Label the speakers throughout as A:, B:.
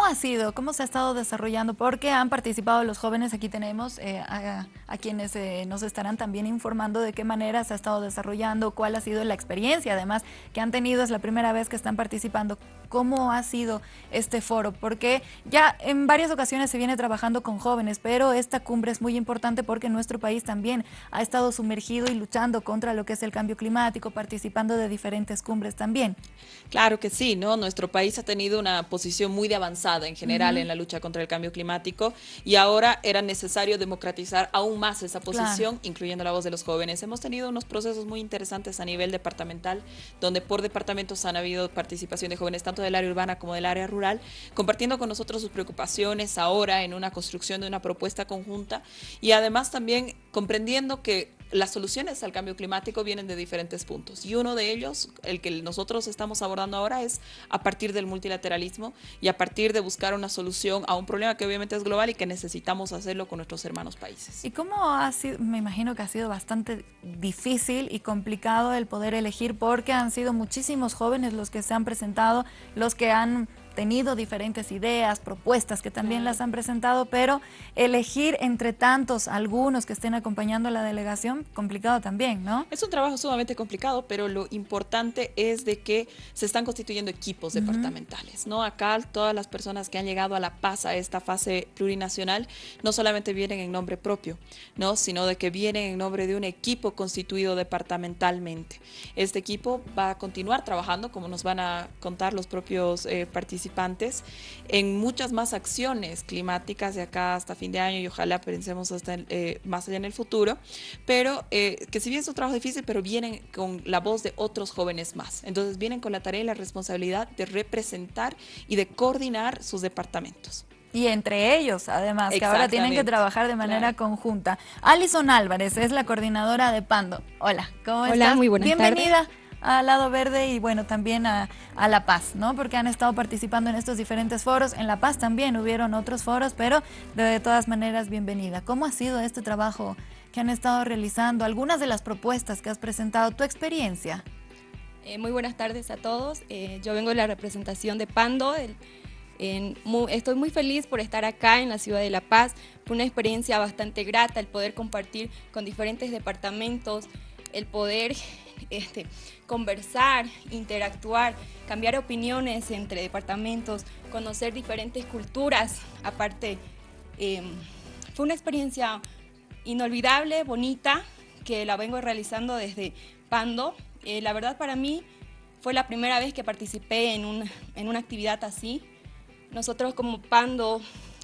A: ha sido? ¿Cómo se ha estado desarrollando? Porque han participado los jóvenes, aquí tenemos a quienes nos estarán también informando de qué manera se ha estado desarrollando, cuál ha sido la experiencia, además, que han tenido, es la primera vez que están participando. ¿Cómo ha sido este foro? Porque ya en varias ocasiones se viene trabajando con jóvenes, pero esta cumbre es muy importante porque nuestro país también ha estado sumergido y luchando contra lo que es el cambio climático, participando de diferentes cumbres también.
B: Claro que sí, ¿no? Nuestro país ha tenido una posición muy de avanzada en general en la lucha contra el cambio climático y ahora era necesario democratizar aún más esa
A: Claro.
B: posición, incluyendo la voz de los jóvenes. Hemos tenido unos procesos muy interesantes a nivel departamental, donde por departamentos han habido participación de jóvenes tanto del área urbana como del área rural, compartiendo con nosotros sus preocupaciones ahora en una construcción de una propuesta conjunta y además también comprendiendo que las soluciones al cambio climático vienen de diferentes puntos y uno de ellos, el que nosotros estamos abordando ahora, es a partir del multilateralismo y a partir de buscar una solución a un problema que obviamente es global y que necesitamos hacerlo con nuestros hermanos países.
A: ¿Y cómo ha sido? Me imagino que ha sido bastante difícil y complicado el poder elegir porque han sido muchísimos jóvenes los que se han presentado, los que han tenido diferentes ideas, propuestas que también las han presentado, pero elegir entre tantos algunos que estén acompañando a la delegación, complicado también, ¿no?
B: Es un trabajo sumamente complicado, pero lo importante es de que se están constituyendo equipos departamentales, ¿no? Acá todas las personas que han llegado a La Paz a esta fase plurinacional no solamente vienen en nombre propio, ¿no? Sino de que vienen en nombre de un equipo constituido departamentalmente. Este equipo va a continuar trabajando, como nos van a contar los propios participantes, en muchas más acciones climáticas de acá hasta fin de año y ojalá pensemos hasta más allá en el futuro, pero que si bien es un trabajo difícil, pero vienen con la voz de otros jóvenes más. Entonces vienen con la tarea y la responsabilidad de representar y de coordinar sus departamentos.
A: Y entre ellos, además, que ahora tienen que trabajar de manera conjunta. Alison Álvarez es la coordinadora de Pando. Hola, ¿cómo estás?
C: Hola, muy buenas
A: Bienvenida
C: tardes.
A: a Lado Verde y bueno, también a La Paz, ¿no? Porque han estado participando en estos diferentes foros. En La Paz también hubieron otros foros, pero de todas maneras, bienvenida. ¿Cómo ha sido este trabajo que han estado realizando? Algunas de las propuestas que has presentado, tu experiencia.
C: Muy buenas tardes a todos. Yo vengo de la representación de Pando. Estoy muy feliz por estar acá en la ciudad de La Paz. Fue una experiencia bastante grata el poder compartir con diferentes departamentos, el poder conversar, interactuar, cambiar opiniones entre departamentos, conocer diferentes culturas. Aparte, fue una experiencia inolvidable, bonita, que la vengo realizando desde Pando. La verdad, para mí fue la primera vez que participé en una actividad así. Nosotros como Pando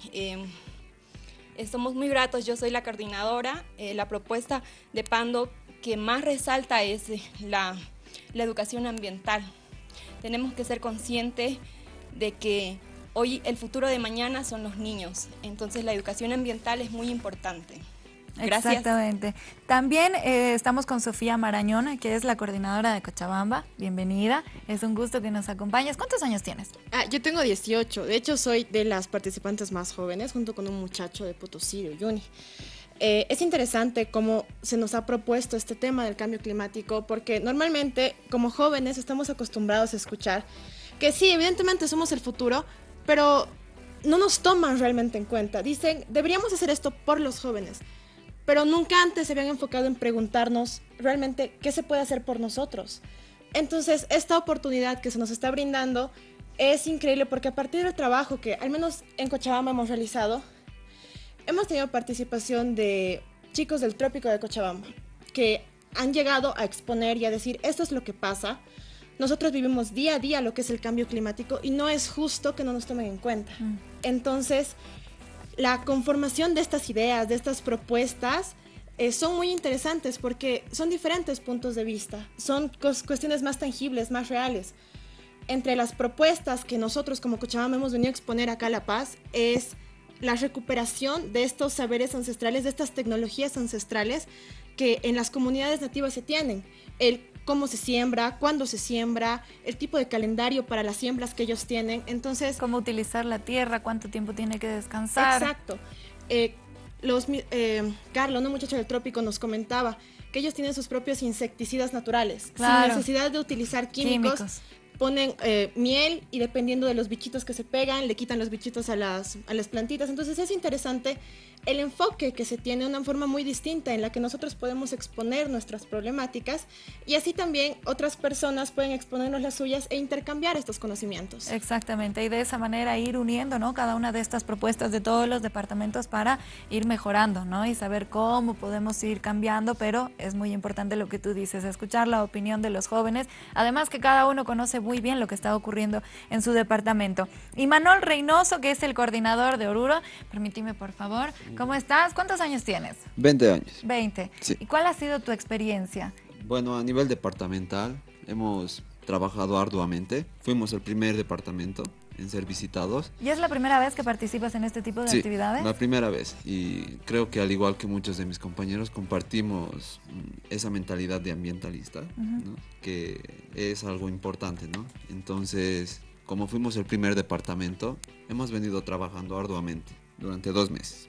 C: somos muy gratos. Yo soy la coordinadora. La propuesta de Pando que más resalta es la educación ambiental. Tenemos que ser conscientes de que hoy el futuro de mañana son los niños, entonces la educación ambiental es muy importante. Gracias.
A: Exactamente. También estamos con Sofía Marañón, que es la coordinadora de Cochabamba. Bienvenida, es un gusto que nos acompañes. ¿Cuántos años tienes?
D: Yo tengo 18, de hecho soy de las participantes más jóvenes, junto con un muchacho de Potosí, Uyuni. Es interesante cómo se nos ha propuesto este tema del cambio climático, porque normalmente como jóvenes estamos acostumbrados a escuchar que sí, evidentemente somos el futuro, pero no nos toman realmente en cuenta. Dicen, deberíamos hacer esto por los jóvenes, pero nunca antes se habían enfocado en preguntarnos realmente qué se puede hacer por nosotros. Entonces, esta oportunidad que se nos está brindando es increíble porque a partir del trabajo que al menos en Cochabamba hemos realizado, hemos tenido participación de chicos del Trópico de Cochabamba que han llegado a exponer y a decir, esto es lo que pasa, nosotros vivimos día a día lo que es el cambio climático y no es justo que no nos tomen en cuenta. Entonces, la conformación de estas ideas, de estas propuestas, son muy interesantes porque son diferentes puntos de vista, son cuestiones más tangibles, más reales. Entre las propuestas que nosotros como Cochabamba hemos venido a exponer acá a La Paz es la recuperación de estos saberes ancestrales, de estas tecnologías ancestrales que en las comunidades nativas se tienen. El cómo se siembra, cuándo se siembra, el tipo de calendario para las siembras que ellos tienen. Entonces,
A: cómo utilizar la tierra, cuánto tiempo tiene que descansar.
D: Exacto. Carlos, un muchacho del trópico, nos comentaba que ellos tienen sus propios insecticidas naturales,
A: claro,
D: sin necesidad de utilizar químicos ponen miel y dependiendo de los bichitos que se pegan, le quitan los bichitos a las plantitas. Entonces es interesante el enfoque que se tiene, una forma muy distinta en la que nosotros podemos exponer nuestras problemáticas y así también otras personas pueden exponernos las suyas e intercambiar estos conocimientos.
A: Exactamente, y de esa manera ir uniendo, ¿no?, cada una de estas propuestas de todos los departamentos para ir mejorando, ¿no?, y saber cómo podemos ir cambiando, pero es muy importante lo que tú dices, escuchar la opinión de los jóvenes, además que cada uno conoce muy bien lo que está ocurriendo en su departamento. Y Manuel Reynoso, que es el coordinador de Oruro, permíteme por favor, ¿cómo estás? ¿Cuántos años tienes?
E: 20 años.
A: 20.
E: Sí.
A: ¿Y cuál ha sido tu experiencia?
E: Bueno, a nivel departamental hemos trabajado arduamente. Fuimos el primer departamento en ser visitados.
A: ¿Y es la primera vez que participas en este tipo de actividades?
E: Sí, la primera vez. Y creo que al igual que muchos de mis compañeros compartimos esa mentalidad de ambientalista, ¿no?, que es algo importante, ¿no? Entonces, como fuimos el primer departamento, hemos venido trabajando arduamente durante 2 meses.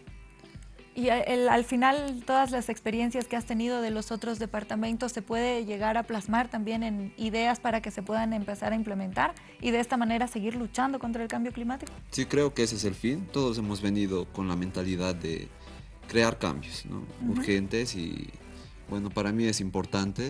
A: Y al final, todas las experiencias que has tenido de los otros departamentos se puede llegar a plasmar también en ideas para que se puedan empezar a implementar y de esta manera seguir luchando contra el cambio climático.
E: Sí, creo que ese es el fin. Todos hemos venido con la mentalidad de crear cambios, ¿no?, urgentes, y bueno, para mí es importante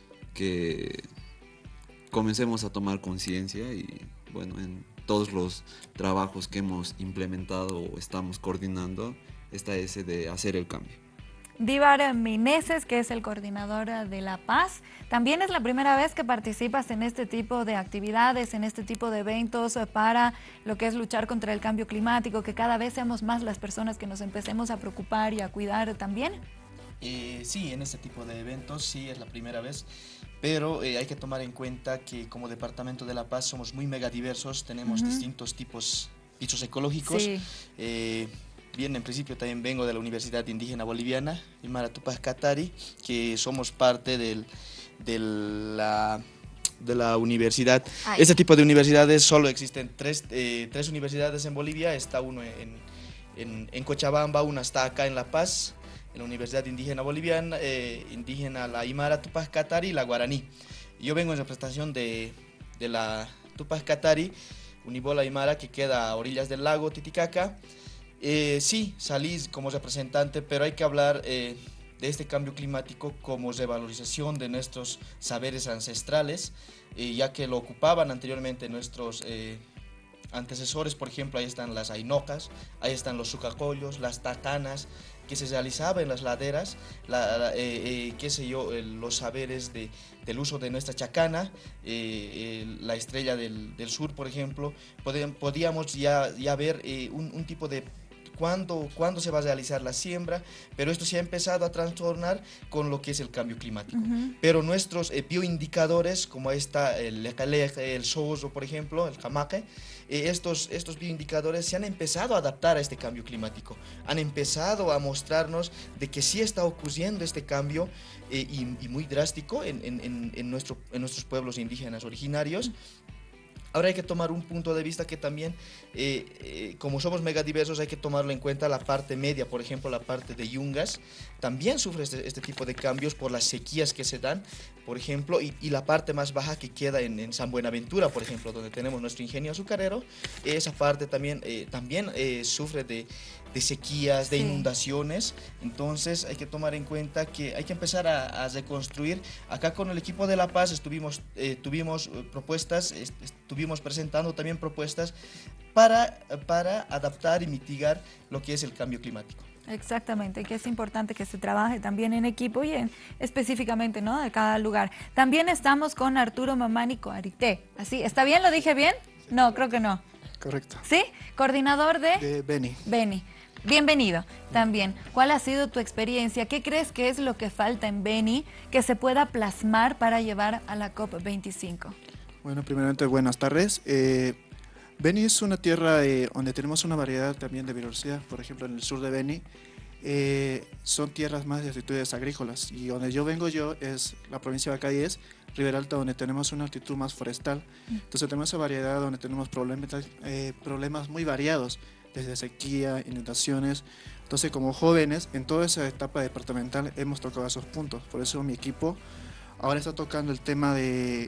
E: que comencemos a tomar conciencia y bueno, en todos los trabajos que hemos implementado o estamos coordinando, está ese de hacer el cambio.
A: Dívar Meneses, que es el coordinador de La Paz, también es la primera vez que participas en este tipo de actividades, en este tipo de eventos para lo que es luchar contra el cambio climático, que cada vez seamos más las personas que nos empecemos a preocupar y a cuidar también.
F: Sí, en este tipo de eventos sí es la primera vez, pero hay que tomar en cuenta que como Departamento de La Paz somos muy megadiversos, tenemos distintos tipos ecológicos.
A: Sí.
F: Bien, en principio también vengo de la Universidad Indígena Boliviana, Aymara Tupac Katari, que somos parte de la universidad.
A: Ay.
F: Este tipo de universidades solo existen tres universidades en Bolivia, está uno en Cochabamba, una está acá en La Paz, en la Universidad Indígena Boliviana, indígena la Aymara Tupac Katari y la Guaraní. Yo vengo en representación de la Tupac Katari, Unibola Aymara, que queda a orillas del lago Titicaca. Sí, salí como representante, pero hay que hablar de este cambio climático como revalorización de nuestros saberes ancestrales, ya que lo ocupaban anteriormente nuestros antecesores. Por ejemplo, ahí están las ainocas, ahí están los sucacollos, las tacanas, que se realizaba en las laderas, qué sé yo, los saberes del uso de nuestra chacana, la estrella del sur, por ejemplo. Podíamos ya ver un tipo de cuándo se va a realizar la siembra, pero esto se ha empezado a trastornar con lo que es el cambio climático. Pero nuestros bioindicadores, como ahí está el lecaleje, el soso, por ejemplo, el jamaque, estos bioindicadores se han empezado a adaptar a este cambio climático, han empezado a mostrarnos de que sí está ocurriendo este cambio y muy drástico en nuestros pueblos indígenas originarios. Ahora hay que tomar un punto de vista que también, como somos megadiversos, hay que tomarlo en cuenta. La parte media, por ejemplo, la parte de Yungas, también sufre este tipo de cambios por las sequías que se dan, por ejemplo, y la parte más baja que queda en San Buenaventura, por ejemplo, donde tenemos nuestro ingenio azucarero, esa parte también sufre de sequías, de inundaciones. Entonces hay que tomar en cuenta que hay que empezar a reconstruir. Acá con el equipo de La Paz tuvimos propuestas, estuvimos presentando también propuestas para adaptar y mitigar lo que es el cambio climático.
A: Exactamente, que es importante que se trabaje también en equipo y específicamente, ¿no?, de cada lugar. También estamos con Arturo Mamani Coarité. ¿Así? ¿Está bien? ¿Lo dije bien? No, creo que no.
G: Correcto.
A: ¿Sí? Coordinador
G: De Beni.
A: Beni. Bienvenido también. ¿Cuál ha sido tu experiencia? ¿Qué crees que es lo que falta en Beni que se pueda plasmar para llevar a la COP25?
G: Bueno, primeramente, buenas tardes. Beni es una tierra donde tenemos una variedad también de biodiversidad. Por ejemplo, en el sur de Beni son tierras más de actitudes agrícolas, y donde yo vengo es la provincia de Bacayes, Ribera Alta, donde tenemos una actitud más forestal. Entonces tenemos esa variedad donde tenemos problemas muy variados, desde sequía, inundaciones. Entonces, como jóvenes, en toda esa etapa departamental hemos tocado esos puntos. Por eso mi equipo ahora está tocando el tema de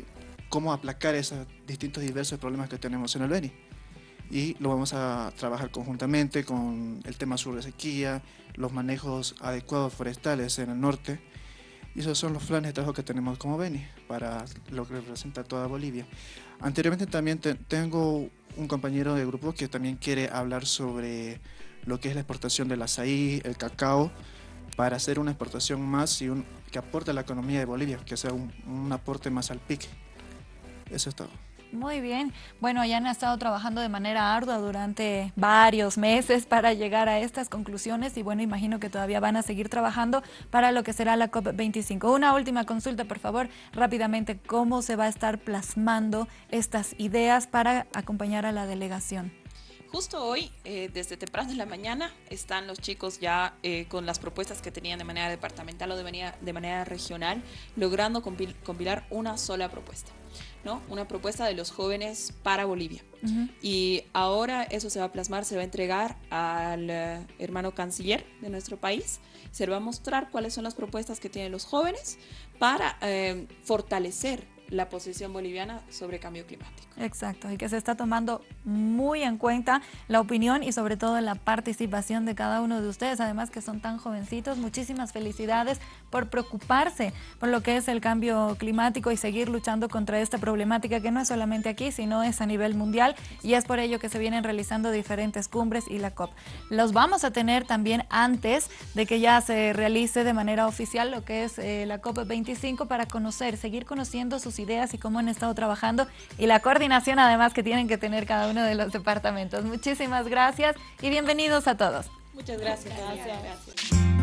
G: cómo aplacar esos distintos diversos problemas que tenemos en el Beni. Y lo vamos a trabajar conjuntamente con el tema sur de sequía, los manejos adecuados forestales en el norte. Y esos son los planes de trabajo que tenemos como Beni para lo que representa toda Bolivia. Anteriormente también tengo un compañero de grupo que también quiere hablar sobre lo que es la exportación del azaí, el cacao, para hacer una exportación más y que aporte a la economía de Bolivia, que sea un aporte más al PIB. Eso es todo.
A: Muy bien. Bueno, ya han estado trabajando de manera ardua durante varios meses para llegar a estas conclusiones y bueno, imagino que todavía van a seguir trabajando para lo que será la COP25. Una última consulta, por favor, rápidamente, ¿cómo se va a estar plasmando estas ideas para acompañar a la delegación?
B: Justo hoy, desde temprano en la mañana, están los chicos ya con las propuestas que tenían de manera departamental o de manera regional, logrando compilar una sola propuesta, ¿no? Una propuesta de los jóvenes para Bolivia. Y ahora eso se va a plasmar, se va a entregar al hermano canciller de nuestro país, se le va a mostrar cuáles son las propuestas que tienen los jóvenes para fortalecer la posición boliviana sobre cambio climático.
A: Exacto, y que se está tomando muy en cuenta la opinión y sobre todo la participación de cada uno de ustedes, además que son tan jovencitos. Muchísimas felicidades por preocuparse por lo que es el cambio climático y seguir luchando contra esta problemática que no es solamente aquí, sino es a nivel mundial, y es por ello que se vienen realizando diferentes cumbres y la COP. Los vamos a tener también antes de que ya se realice de manera oficial lo que es la COP25 para seguir conociendo sus ideas y cómo han estado trabajando y la coordinación además que tienen que tener cada uno de los departamentos. Muchísimas gracias y bienvenidos a todos.
B: Muchas gracias. Gracias.